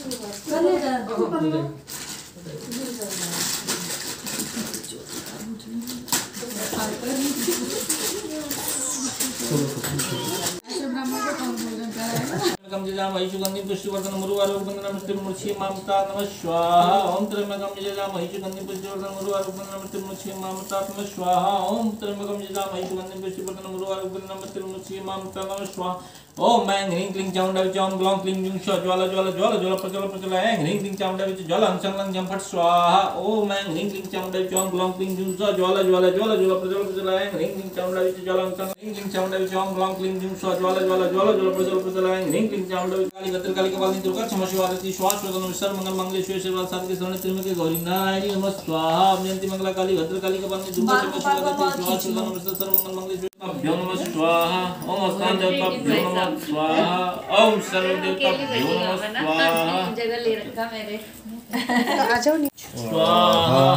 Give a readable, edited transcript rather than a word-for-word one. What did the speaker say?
त्र्यंबकं यजामहे सुगन्धिं पुष्टिवर्धनं उर्वारुकं नमस्ते मूर्छे मामता नमः स्वाहा ओम त्र्यंबकं यजामहे सुगन्धिं पुष्टिवर्धनं उर्वारुकं नमस्ते मूर्छे मामता नमः स्वाहा ओम त्र्यंबकं यजामहे सुगन्धिं पुष्टिवर्धनं उर्वारुकं नमस्ते मूर्छे मामता नमः स्वाहा ओम मैं ह्रीं क्लीं चामुण्डाय चां ग्लौं क्लीं जुं स्व ज्वाला ज्वाला ज्वाला ज्वाला प्रज्वल प्रज्वल ऐं ह्रीं क्लीं चामुण्डाय ज्वाला संलं जं फट् स्वाहा ओम मैं ह्रीं क्लीं चामुण्डाय चां ग्लौं क्लीं जुं स्व ज्वाला ज्वाला ज्वाला ज्वाला प्रज्वल प्रज्वल ऐं ह्रीं क्लीं चामुण्डाय ज्वाला संलं क्लीं चामुण्डाय चां ग्लौं क्लीं जुं स्व ज्वाला ज्वाला ज्वाला ज्वाला प्रज्वल प्रज्वल ऐं ह्रीं क्लीं चामुण्डाय काली भद्रकाली कपालिनी दुर्गा क्षमा शिवारती श्वासवदन सर्वमंगल मंगलेश्वर शिवा साधके शरण त्र्यंबके गौरी नारायणी नमः स्वाहा अभ्यंती मंगला काली भद्रकाली कपालिनी दुर्गा क्षमा शिवारती श्वासवदन सर्वमंगल मंगलेश्वर अभ्यो नमः स्वाहा ओम अस्तांजलभ्यो नमः स्वाहा ओम सर्वदेवताभ्यो नमः स्वाहा जगह ले रखा मेरे स्वाहा